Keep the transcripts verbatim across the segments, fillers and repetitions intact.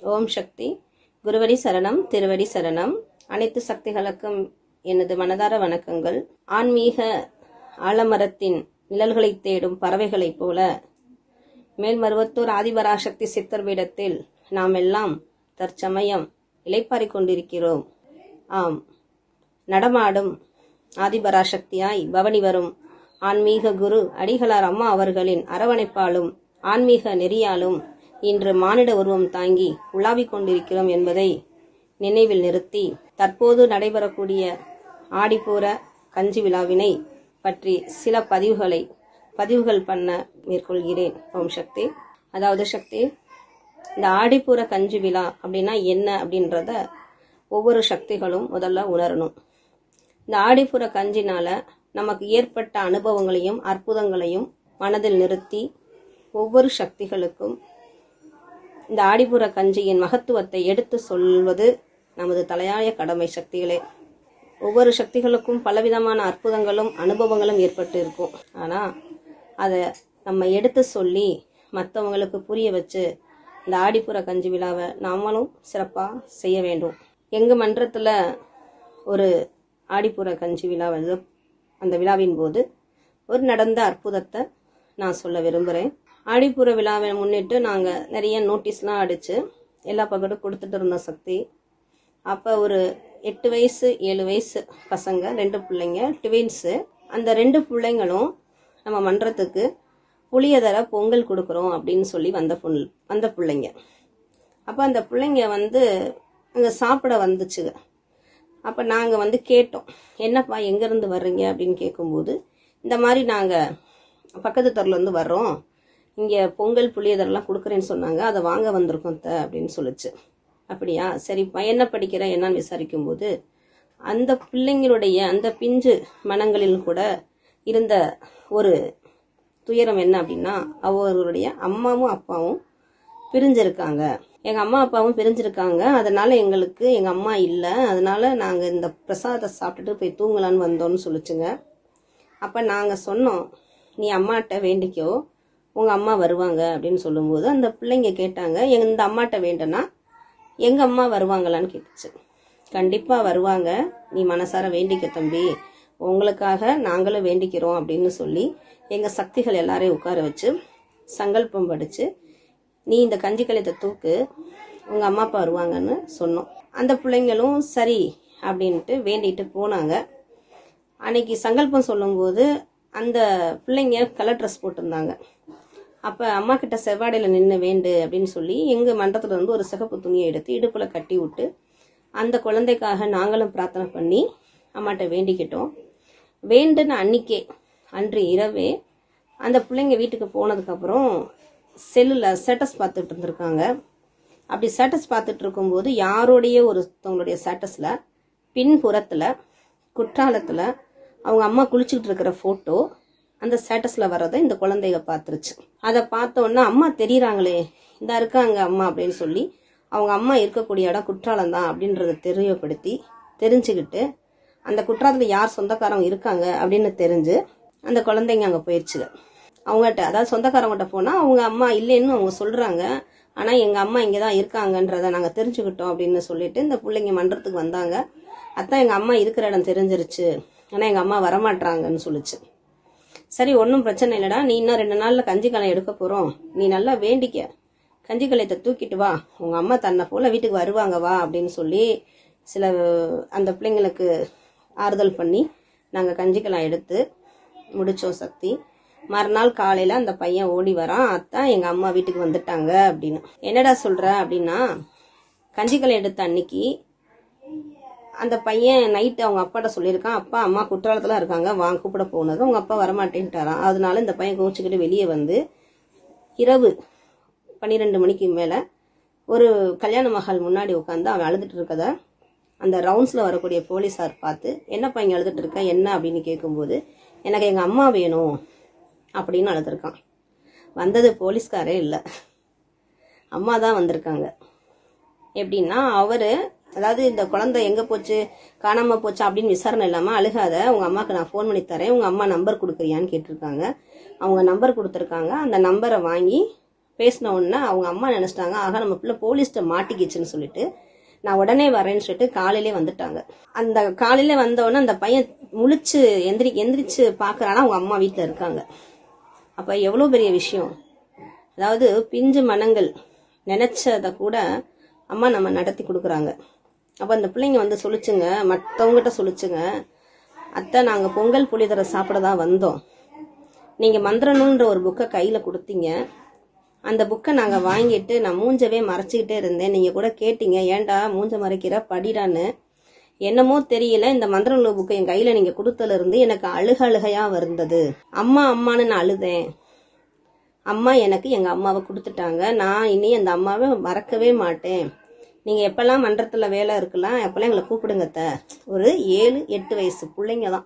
ஓம் சக்தி. குருவடி சரணம், திருவடி சரணம். அனைத்து சக்திகளுக்கும் எனது மனதார வணக்கங்கள். ஆன்மீக ஆலமரத்தின் நிழல்களை தேடும் பறவைகளைப் போல மேல்மருவத்தூர் ஆதிபராசக்தி சித்தர் பீடத்தில் நாம் எல்லாம் தற்சமயம் இளைப்பாறிக் கொண்டிருக்கிறோம். ஆம், நடமாடும் ஆதிபராசக்தியாய் பவனி வரும் ஆன்மீக குரு அடிகளார் அம்மா அவர்களின் அரவணைப்பாலும் ஆன்மீக நெறியாலும் இன்று மானிட உருவம் தாங்கி உலாவிக் கொண்டிருக்கிறோம் என்பதை நினைவில் நிறுத்தி தற்போது நடைபெறக்கூடிய ஆடிப்பூர கஞ்சி விழாவினை பற்றி சில பதிவுகளை பதிவுகள் பண்ண மேற்கொள்கிறேன். ஓம் சக்தி. அதாவது சக்தி, இந்த ஆடிப்பூர கஞ்சி விழா அப்படின்னா என்ன அப்படின்றத ஒவ்வொரு சக்திகளும் முதல்ல உணரணும். இந்த ஆடிப்பூர கஞ்சினால நமக்கு ஏற்பட்ட அனுபவங்களையும் அற்புதங்களையும் மனதில் நிறுத்தி ஒவ்வொரு சக்திகளுக்கும் இந்த ஆடிப்புற கஞ்சியின் மகத்துவத்தை எடுத்து சொல்வது நமது தலையாய கடமை. சக்திகளே, ஒவ்வொரு சக்திகளுக்கும் பலவிதமான அற்புதங்களும் அனுபவங்களும் ஏற்பட்டு இருக்கும். ஆனா அதை நம்ம எடுத்து சொல்லி மற்றவங்களுக்கு புரிய வச்சு இந்த ஆடிப்புற கஞ்சி விழாவை நாமளும் சிறப்பா செய்ய வேண்டும். எங்க மன்றத்துல ஒரு ஆடிப்புற கஞ்சி விழா வந்து அந்த விழாவின் போது ஒரு நடந்த அற்புதத்தை நான் சொல்ல விரும்புகிறேன். ஆடிப்பூர விழாவை முன்னிட்டு நாங்கள் நிறைய நோட்டீஸ்லாம் அடித்து எல்லா பக்கத்தும் கொடுத்துட்டு இருந்தோம் சக்தி. அப்போ ஒரு எட்டு வயசு ஏழு வயசு பசங்க, ரெண்டு பிள்ளைங்க ட்வின்ஸு. அந்த ரெண்டு பிள்ளைங்களும் நம்ம மன்றத்துக்கு புளியதரை பொங்கல் கொடுக்குறோம் அப்படின்னு சொல்லி வந்த பொண்ணு வந்த பிள்ளைங்க. அப்போ அந்த பிள்ளைங்க வந்து அங்கே சாப்பிட வந்துச்சுங்க. அப்போ நாங்கள் வந்து கேட்டோம், என்னப்பா எங்கேருந்து வர்றீங்க அப்படின்னு கேட்கும்போது, இந்த மாதிரி நாங்கள் பக்கத்து தெருலேருந்து வர்றோம், இங்கே பொங்கல் புளியதரெல்லாம் கொடுக்குறேன்னு சொன்னாங்க, அதை வாங்க வந்திருக்கோம் த அப்படின்னு சொல்லிச்சு. அப்படியா, சரிப்பா, என்ன படிக்கிற என்னன்னு விசாரிக்கும் போது அந்த பிள்ளைங்களுடைய அந்த பிஞ்சு மனங்களில் கூட இருந்த ஒரு துயரம் என்ன அப்படின்னா, அவர்களுடைய அம்மாவும் அப்பாவும் பிரிஞ்சிருக்காங்க. எங்க அம்மா அப்பாவும் பிரிஞ்சிருக்காங்க, அதனால எங்களுக்கு எங்க அம்மா இல்லை, அதனால நாங்க இந்த பிரசாதத்தை சாப்பிட்டுட்டு போய் தூங்கலான்னு வந்தோம்னு சொல்லிச்சுங்க. அப்ப நாங்க சொன்னோம், நீ அம்மாட்ட வேண்டிக்கோ, உங்க அம்மா வருவாங்க அப்படின்னு சொல்லும்போது அந்த பிள்ளைங்க கேட்டாங்க, இந்த அம்மாட்ட வேண்டனா எங்க அம்மா வருவாங்களான்னு கேட்டுச்சு. கண்டிப்பா வருவாங்க, நீ மனசார வேண்டிக்க தம்பி, உங்களுக்காக நாங்களும் வேண்டிக்கிறோம் அப்படின்னு சொல்லி எங்க சக்திகள் எல்லாரையும் உட்கார வச்சு சங்கல்பம் படிச்சு, நீ இந்த கஞ்சி கலையத்தை தூக்கு, உங்க அம்மா அப்பா வருவாங்கன்னு சொன்னோம். அந்த பிள்ளைங்களும் சரி அப்படின்ட்டு வேண்டிட்டு போனாங்க. அன்னைக்கு சங்கல்பம் சொல்லும்போது அந்த பிள்ளைங்க கலர் ட்ரெஸ் போட்டிருந்தாங்க. அப்ப அம்மா கிட்ட செவ்வாடையில நின்று வேண்டு அப்படின்னு சொல்லி எங்க மன்றத்துல இருந்து ஒரு சிகப்பு துணியை எடுத்து இடுப்புல கட்டி விட்டு அந்த குழந்தைக்காக நாங்களும் பிரார்த்தனை பண்ணி அம்மாட்ட வேண்டிக்கிட்டோம். வேண்டுன அன்னைக்கே அன்று இரவே அந்த பிள்ளைங்க வீட்டுக்கு போனதுக்கு அப்புறம் செல்லுல ஸ்டேட்டஸ் பார்த்துட்டு இருந்திருக்காங்க. அப்படி ஸ்டேட்டஸ் பார்த்துட்டு இருக்கும்போது யாரோடைய ஒருத்தவங்களுடைய ஸ்டேட்டஸ்ல பின்புறத்துல குற்றாலத்துல அவங்க அம்மா குளிச்சுக்கிட்டு இருக்கிற போட்டோ அந்த ஸ்டேட்டஸ்ல வர்றதை இந்த குழந்தைங்க பார்த்துருச்சு. அதை பார்த்த உடனே அம்மா தெரியறாங்களே, இந்த இருக்காங்க அம்மா அப்படின்னு சொல்லி அவங்க அம்மா இருக்கக்கூடிய இடம் குற்றாலம் தான் அப்படின்றத தெரியப்படுத்தி தெரிஞ்சுக்கிட்டு அந்த குற்றாலத்துல யார் சொந்தக்காரங்க இருக்காங்க அப்படின்னு தெரிஞ்சு அந்த குழந்தைங்க அங்க போயிடுச்சுங்க. அவங்ககிட்ட, அதாவது சொந்தக்காரங்கிட்ட போனா அவங்க அம்மா இல்லைன்னு அவங்க சொல்றாங்க, ஆனா எங்க அம்மா இங்கதான் இருக்காங்கன்றத நாங்க தெரிஞ்சுக்கிட்டோம் அப்படின்னு சொல்லிட்டு இந்த பிள்ளைங்க மன்றத்துக்கு வந்தாங்க. அதான் எங்க அம்மா இருக்கிற இடம் தெரிஞ்சிருச்சு, ஆனா எங்க அம்மா வரமாட்டாங்கன்னு சொல்லிச்சு. சரி, ஒன்னும் பிரச்சனை இல்லடா, நீ இன்னும் ரெண்டு நாள்ல கஞ்சி கலை எடுக்க போறோம், நீ நல்லா வேண்டிக்க, கஞ்சி கலையத்தை தூக்கிட்டு வா, உங்க அம்மா தன்னை போல வீட்டுக்கு வருவாங்க வா அப்படின்னு சொல்லி சில அந்த பிள்ளைங்களுக்கு ஆறுதல் பண்ணி நாங்க கஞ்சி கலை எடுத்து முடிச்சோம் சக்தி. மறுநாள் காலையில அந்த பையன் ஓடி வரான், அத்தான் எங்க அம்மா வீட்டுக்கு வந்துட்டாங்க அப்படின்னு. என்னடா சொல்ற அப்படின்னா, கஞ்சிக்கலை எடுத்த அன்னைக்கு அந்த பையன் நைட்டு அவங்க அப்பாட்ட சொல்லியிருக்கான், அப்பா அம்மா குற்றாலத்துல இருக்காங்க, வாங்க கூப்பிட போனது, அவங்க அப்பா வரமாட்டேன்ட்டாரான். அதனால இந்த பையன் கோச்சுக்கிட்டு வெளியே வந்து இரவு பன்னிரெண்டு மணிக்கு மேல ஒரு கல்யாண மகள் முன்னாடி உட்காந்து அவன் அழுதுட்டு இருக்கத அந்த ரவுண்ட்ஸ்ல வரக்கூடிய போலீஸார் பார்த்து, என்ன பையன் அழுதுட்டு இருக்க என்ன அப்படின்னு கேட்கும்போது, எனக்கு எங்க அம்மா வேணும் அப்படின்னு அழுதுருக்கான். வந்தது போலீஸ்காரே இல்லை, அம்மா தான் வந்திருக்காங்க. எப்படின்னா அவரு, அதாவது இந்த குழந்தை எங்க போச்சு காணாம போச்சா அப்படின்னு விசாரணை இல்லாம, அழுகாத, உங்க அம்மாக்கு நான் போன் பண்ணி தரேன், உங்க அம்மா நம்பர் கொடுக்குறியான்னு கேட்டிருக்காங்க. அவங்க நம்பர் கொடுத்துருக்காங்க. அந்த நம்பரை வாங்கி பேசின உடனே அவங்க அம்மா நினைச்சிட்டாங்க, ஆக நம்ம பிள்ளை போலீஸ்ட மாட்டிக்கிச்சுன்னு சொல்லிட்டு நான் உடனே வரேன்னு சொல்லிட்டு காலையிலே வந்துட்டாங்க. அந்த காலையில வந்தவொடனே அந்த பையன் முழிச்சு எந்திரி எந்திரிச்சு பாக்குறானா அவங்க அம்மா வீட்டுல இருக்காங்க. அப்ப எவ்வளவு பெரிய விஷயம். அதாவது பிஞ்சு மனங்கள் நினைச்சத கூட அம்மா நம்ம நடத்தி கொடுக்குறாங்க. அப்ப அந்த பிள்ளைங்க வந்து சொல்லிச்சுங்க, மற்றவங்ககிட்ட சொல்லிச்சுங்க, அத்தை நாங்க பொங்கல் புளிதரை சாப்பிடதான் வந்தோம், நீங்க மந்திர நூல்ன்ற ஒரு புக்கை கையில கொடுத்தீங்க, அந்த புக்கை நாங்க வாங்கிட்டு நான் மூஞ்சவே மறைச்சிக்கிட்டே இருந்தேன், நீங்க கூட கேட்டீங்க ஏன்டா மூஞ்ச மறைக்கிற படிடான்னு. என்னமோ தெரியல, இந்த மந்திர நூல் புக்கை என் கையில நீங்க கொடுத்தல இருந்து எனக்கு அழுக அழுகையா வருந்தது. அம்மா அம்மான்னு நான் அழுதேன். அம்மா எனக்கு எங்க அம்மாவை கொடுத்துட்டாங்க, நான் இனி அந்த அம்மாவை மறக்கவே மாட்டேன். நீங்க எப்பெல்லாம் மன்றத்துல வேலை இருக்கலாம் எப்பெல்லாம் எங்களை கூப்பிடுங்க. ஒரு ஏழு எட்டு வயசு பிள்ளைங்க தான்,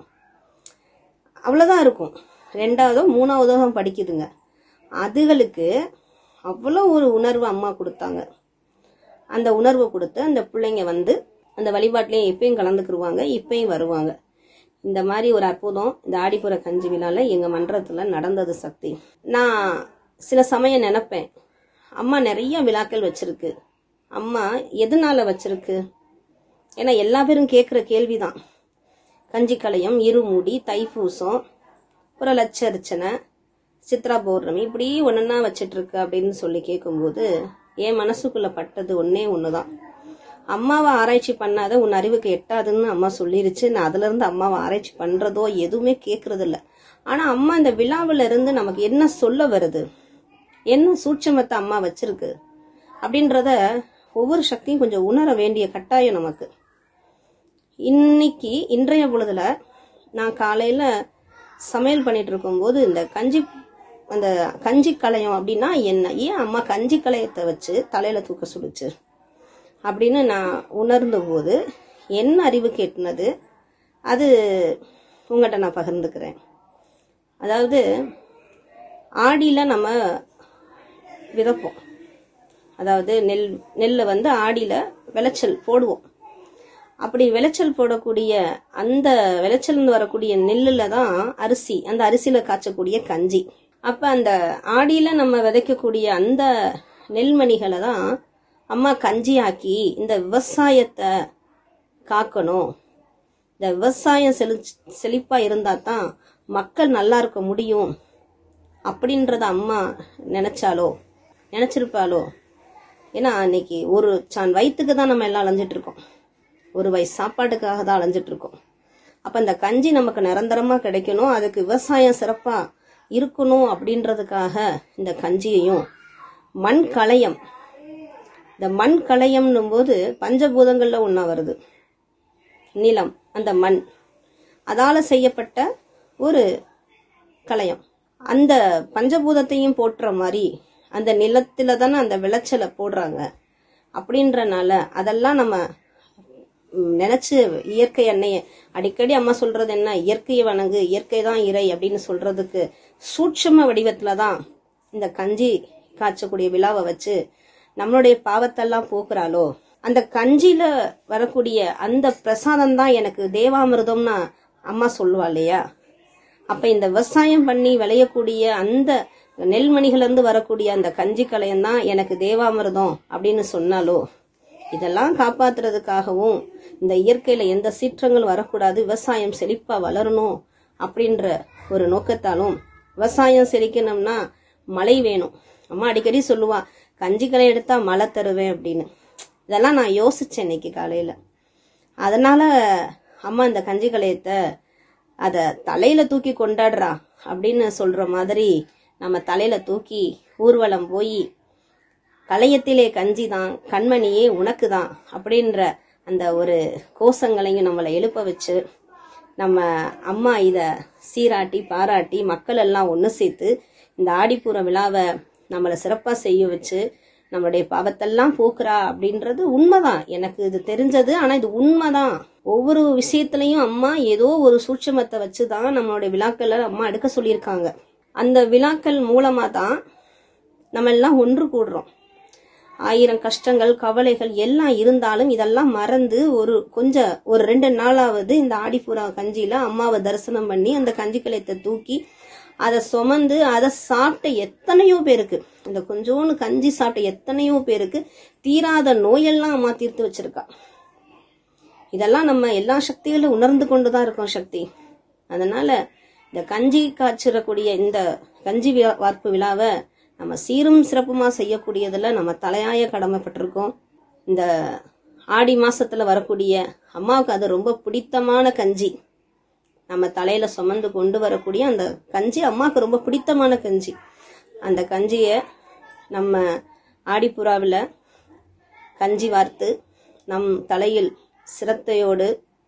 அவ்வளவுதான் இருக்கும். ரெண்டாவதோ மூணாவதோ படிக்குதுங்க. அதுகளுக்கு அவ்வளோ ஒரு உணர்வு அம்மா கொடுத்தாங்க. அந்த உணர்வை கொடுத்து அந்த பிள்ளைங்க வந்து அந்த வழிபாட்டிலையும் இப்பயும் கலந்துக்குருவாங்க, இப்பயும் வருவாங்க. இந்த மாதிரி ஒரு அற்புதம் இந்த ஆடிப்புற கஞ்சி விழால எங்க மன்றத்துல நடந்தது சக்தி. நான் சில சமயம் நினைப்பேன், அம்மா நிறைய விழாக்கள் வச்சிருக்கு, அம்மா எதனால வச்சிருக்கு? ஏன்னா எல்லா பேரும் கேட்குற கேள்விதான். கஞ்சி கலையம், இருமுடி, தைப்பூசம், அப்புறம் லட்சரிச்சனை, சித்ரா பௌர்ணமி, இப்படி ஒன்னா வச்சிட்டு இருக்கு அப்படின்னு சொல்லி கேட்கும்போது என் மனசுக்குள்ள பட்டது ஒன்னே ஒண்ணுதான், அம்மாவை ஆராய்ச்சி பண்ணாத உன் அறிவுக்கு எட்டாதுன்னு அம்மா சொல்லிருச்சு. நான் அதுல இருந்து அம்மாவை ஆராய்ச்சி பண்றதோ எதுவுமே கேட்கறது இல்ல. ஆனா அம்மா இந்த விழாவில இருந்து நமக்கு என்ன சொல்ல வருது, என்ன சூட்சமத்தை அம்மா வச்சிருக்கு அப்படின்றத ஒவ்வொரு சக்தியும் கொஞ்சம் உணர வேண்டிய கட்டாயம் நமக்கு. இன்னைக்கு இன்றைய பொழுதுல நான் காலையில சமையல் பண்ணிட்டு இருக்கும் போது இந்த கஞ்சி அந்த கஞ்சி கலையம் அப்படின்னா என்ன, ஏன் அம்மா கஞ்சி கலையத்தை வச்சு தலையில தூக்க சொல்லுச்சு அப்படின்னு நான் உணர்ந்த போது என்ன அறிவு கேட்டுனது அது உங்கள்கிட்ட நான் பகிர்ந்துக்கிறேன். அதாவது ஆடியில நம்ம விதைப்போம், அதாவது நெல் நெல்லை வந்து ஆடியில விளைச்சல் போடுவோம். அப்படி விளைச்சல் போடக்கூடிய அந்த விளைச்சல் வரக்கூடிய நெல்லுல தான் அரிசி, அந்த அரிசியில காய்ச்சக்கூடிய கஞ்சி. அப்ப அந்த ஆடியில நம்ம விதைக்கக்கூடிய அந்த நெல்மணிகளை தான் அம்மா கஞ்சி ஆக்கி இந்த விவசாயத்தை காக்கணும், இந்த விவசாயம் செழி செழிப்பா இருந்தா தான் மக்கள் நல்லா இருக்க முடியும் அப்படின்றத அம்மா நினைச்சாலோ நினைச்சிருப்பாளோ. ஏன்னா அன்னைக்கு ஒரு சான் வயிற்றுக்கு தான் நம்ம எல்லாம் அலைஞ்சிட்டு இருக்கோம், ஒரு வயசு சாப்பாட்டுக்காக தான் அலைஞ்சிட்டு இருக்கோம். அப்ப இந்த கஞ்சி நமக்கு நிரந்தரமா கிடைக்கணும், அதுக்கு விவசாயம் சிறப்பா இருக்கணும் அப்படின்றதுக்காக இந்த கஞ்சியையும் மண் கலையம், இந்த மண் கலையம்னும் போது பஞ்சபூதங்கள்ல ஒன்னா வருது நிலம், அந்த மண், அதால செய்யப்பட்ட ஒரு கலையம். அந்த பஞ்சபூதத்தையும் போட்டுற மாதிரி அந்த நிலத்துல தானே அந்த விளைச்சலை போடுறாங்க. அப்படின்றனால அதெல்லாம் நம்ம நினைச்சு இயற்கை அன்னைய அடிக்கடி அம்மா சொல்றது என்ன, இயற்கையை வணங்கு, இயற்கை தான் இறை அப்படின்னு சொல்றதுக்கு சூட்சம வடிவத்துலதான் இந்த கஞ்சி காய்ச்சக்கூடிய விழாவை வச்சு நம்மளுடைய பாவத்தெல்லாம் போக்குறாளோ. அந்த கஞ்சியில வரக்கூடிய அந்த பிரசாதம் தான் எனக்கு தேவாமிர்தம்னு அம்மா சொல்லுவா இல்லையா. அப்ப இந்த விவசாயம் பண்ணி விளையக்கூடிய அந்த நெல்மணிகள் இருந்து வரக்கூடிய அந்த கஞ்சி கலையம் தான் எனக்கு தேவாமிர்தம் அப்படின்னு சொன்னாலோ, இதெல்லாம் காப்பாத்துறதுக்காகவும் இந்த இயற்கையில எந்த சீற்றங்கள் வரக்கூடாது, விவசாயம் செழிப்பா வளரணும் அப்படின்ற ஒரு நோக்கத்தாலும், விவசாயம் செழிக்கணும்னா மழை வேணும். அம்மா அடிக்கடி சொல்லுவா, கஞ்சி கலை எடுத்தா மழை தருவேன் அப்படின்னு. இதெல்லாம் நான் யோசிச்சேன் இன்னைக்கு காலையில. அதனால அம்மா இந்த கஞ்சி கலையத்தை அத தலையில தூக்கி கொண்டாடுறா அப்படின்னு சொல்ற மாதிரி நம்ம தலையில தூக்கி ஊர்வலம் போய் கலையத்திலே கஞ்சி தான் கண்மணியே உனக்கு தான் அப்படின்ற அந்த ஒரு கோஷங்களையும் நம்மளை எழுப்ப வச்சு நம்ம அம்மா இத சீராட்டி பாராட்டி மக்கள் எல்லாம் ஒன்று சேர்த்து இந்த ஆடிப்பூர விழாவை நம்மளை சிறப்பா செய்ய வச்சு நம்மளுடைய பாவத்தெல்லாம் போக்குறா அப்படின்றது உண்மைதான். எனக்கு இது தெரிஞ்சது, ஆனா இது உண்மைதான். ஒவ்வொரு விஷயத்திலையும் அம்மா ஏதோ ஒரு சூட்சமத்தை வச்சுதான் நம்மளுடைய விழாக்களை அம்மா எடுக்க சொல்லியிருக்காங்க. அந்த விழாக்கள் மூலமா தான் நம்ம எல்லாம் ஒன்று கூடுறோம். ஆயிரம் கஷ்டங்கள் கவலைகள் எல்லாம் இருந்தாலும் இதெல்லாம் மறந்து ஒரு கொஞ்சம் ஒரு ரெண்டு நாளாவது இந்த ஆடிப்பூரா கஞ்சியில அம்மாவை தரிசனம் பண்ணி அந்த கஞ்சி கலையத்தை தூக்கி அதை சுமந்து அதை சாப்பிட்ட எத்தனையோ பேருக்கு, இந்த கொஞ்சோன்னு கஞ்சி சாப்பிட்ட எத்தனையோ பேருக்கு தீராத நோயெல்லாம் அம்மா தீர்த்து வச்சிருக்கா. இதெல்லாம் நம்ம எல்லா சக்திகளும் உணர்ந்து கொண்டுதான் இருக்கோம் சக்தி. அதனால இந்த கஞ்சி காய்ச்சிடக்கூடிய இந்த கஞ்சி வார்ப்பு விழாவை நம்ம சீரும் சிறப்புமா செய்யக்கூடியதுல நம்ம தலையாய கடமைப்பட்டிருக்கோம். இந்த ஆடி மாசத்துல வரக்கூடிய அம்மாவுக்கு அது ரொம்ப பிடித்தமான கஞ்சி, நம்ம தலையில சுமந்து கொண்டு வரக்கூடிய அந்த கஞ்சி அம்மாவுக்கு ரொம்ப பிடித்தமான கஞ்சி. அந்த கஞ்சிய நம்ம ஆடிப்புறாவில் கஞ்சி வார்த்து நம் தலையில் சிரத்தையோடு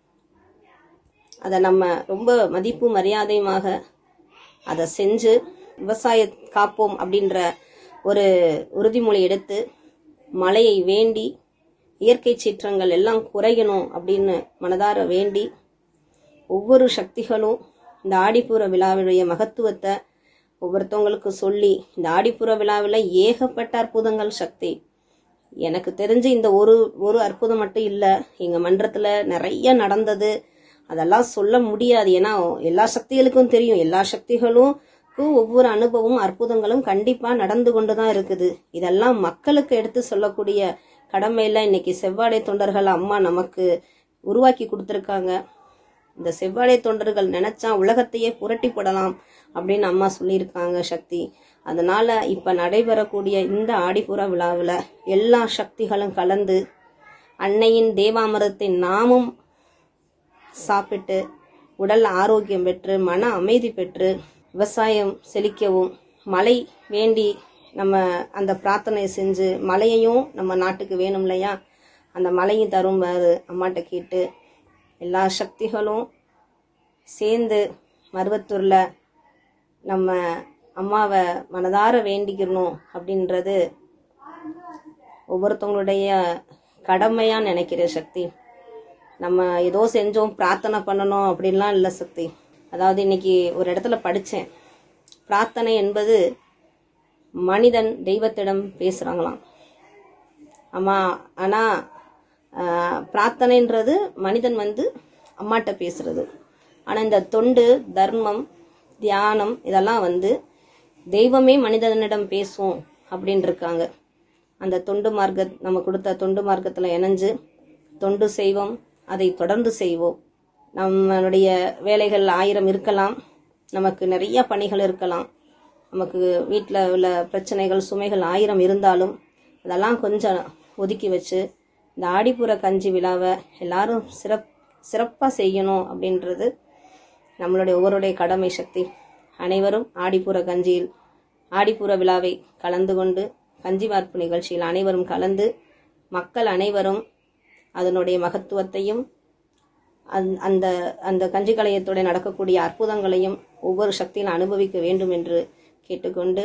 அதை நம்ம ரொம்ப மதிப்பு மரியாதையுமாக அதை செஞ்சு விவசாய காப்போம் அப்படின்ற ஒரு உறுதிமொழி எடுத்து மழையை வேண்டி இயற்கை சீற்றங்கள் எல்லாம் குறையணும் அப்படின்னு மனதார வேண்டி ஒவ்வொரு சக்திகளும் இந்த ஆடிப்புற விழாவுடைய மகத்துவத்தை ஒவ்வொருத்தவங்களுக்கு சொல்லி, இந்த ஆடிப்புற விழாவில் ஏகப்பட்ட அற்புதங்கள் சக்தி. எனக்கு தெரிஞ்சு இந்த ஒரு ஒரு அற்புதம் மட்டும் இல்லை, எங்க மன்றத்துல நிறைய நடந்தது. அதெல்லாம் சொல்ல முடியாது, ஏன்னா எல்லா சக்திகளுக்கும் தெரியும். எல்லா சக்திகளும் ஒவ்வொரு அனுபவமும் அற்புதங்களும் கண்டிப்பா நடந்து கொண்டுதான் இருக்குது. இதெல்லாம் மக்களுக்கு எடுத்து சொல்லக்கூடிய கடமையில இன்னைக்கு செவ்வாடை தொண்டர்கள் அம்மா நமக்கு உருவாக்கி கொடுத்திருக்காங்க. இந்த செவ்வாடை தொண்டர்கள் நினைச்சா உலகத்தையே புரட்டி போடலாம் அப்படின்னு அம்மா சொல்லியிருக்காங்க சக்தி. அதனால இப்ப நடைபெறக்கூடிய இந்த ஆடிப்புற விழாவுல எல்லா சக்திகளும் கலந்து அன்னையின் தேவாமிரத்தை நாமும் சாப்பிட்டு உடல் ஆரோக்கியம் பெற்று மன அமைதி பெற்று விவசாயம் செழிக்கவும், மழை வேண்டி நம்ம அந்த பிரார்த்தனை செஞ்சு மழையையும் நம்ம நாட்டுக்கு வேணும் இல்லையா, அந்த மழையும் தரும்பாரு அம்மாட்ட கேட்டு எல்லா சக்திகளும் சேர்ந்து மருவத்தூர்ல நம்ம அம்மாவை மனதார வேண்டிக்கணும் அப்படின்றது ஒவ்வொருத்தவங்களுடைய கடமையா நினைக்கிற சக்தி. நம்ம ஏதோ செஞ்சோம் பிரார்த்தனை பண்ணணும் அப்படின்லாம் இல்லை சக்தி. அதாவது இன்னைக்கு ஒரு இடத்துல படிச்சேன், பிரார்த்தனை என்பது மனிதன் தெய்வத்திடம் பேசுறாங்களாம் அம்மா. ஆனா பிரார்த்தனைன்றது மனிதன் வந்து அம்மாட்ட பேசுறது. ஆனா இந்த தொண்டு தர்மம் தியானம் இதெல்லாம் வந்து தெய்வமே மனிதனிடம் பேசும் அப்படின்னு இருக்காங்க. அந்த தொண்டு மார்க்க நம்ம கொடுத்த தொண்டு மார்க்கத்துல இணைஞ்சு தொண்டு செய்வோம், அதை தொடர்ந்து செய்வோம். நம்மளுடைய வேலைகள் ஆயிரம் இருக்கலாம், நமக்கு நிறைய பணிகள் இருக்கலாம், நமக்கு வீட்டில் உள்ள பிரச்சனைகள் சுமைகள் ஆயிரம் இருந்தாலும் அதெல்லாம் கொஞ்சம் ஒதுக்கி வச்சு இந்த ஆடிப்புற கஞ்சி விழாவை எல்லாரும் சிறப் சிறப்பாக செய்யணும் அப்படின்றது நம்மளுடைய ஒவ்வொருடைய கடமை சக்தி. அனைவரும் ஆடிப்புற கஞ்சியில் ஆடிப்புற விழாவை கலந்து கொண்டு கஞ்சி வார்ப்பு நிகழ்ச்சியில் அனைவரும் கலந்து மக்கள் அனைவரும் அதனுடைய மகத்துவத்தையும் அந்த அந்த கஞ்சி கலையத்தோட நடக்கக்கூடிய அற்புதங்களையும் ஒவ்வொரு சக்தியும் அனுபவிக்க வேண்டும் என்று கேட்டுக்கொண்டு,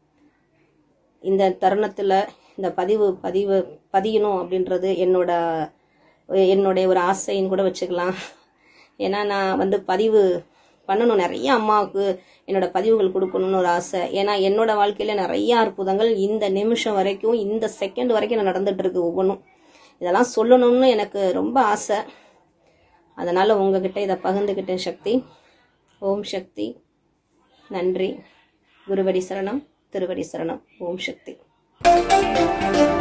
இந்த தருணத்துல இந்த பதிவு பதிவு பதியணும் அப்படின்றது என்னோட என்னுடைய ஒரு ஆசைன்னு கூட வச்சுக்கலாம். ஏன்னா நான் வந்து பதிவு பண்ணணும், நிறைய அம்மாவுக்கு என்னோட பதிவுகள் கொடுக்கணும்னு ஒரு ஆசை. ஏன்னா என்னோட வாழ்க்கையில நிறைய அற்புதங்கள் இந்த நிமிஷம் வரைக்கும் இந்த செகண்ட் வரைக்கும் நடந்துட்டு இருக்கு. ஒவ்வொன்றும் இதெல்லாம் சொல்லணும்னு எனக்கு ரொம்ப ஆசை. அதனால உங்ககிட்ட இதை பகிர்ந்துக்கிட்டேன் சக்தி. ஓம் சக்தி. நன்றி. குருவடி சரணம், திருவடி சரணம். ஓம் சக்தி.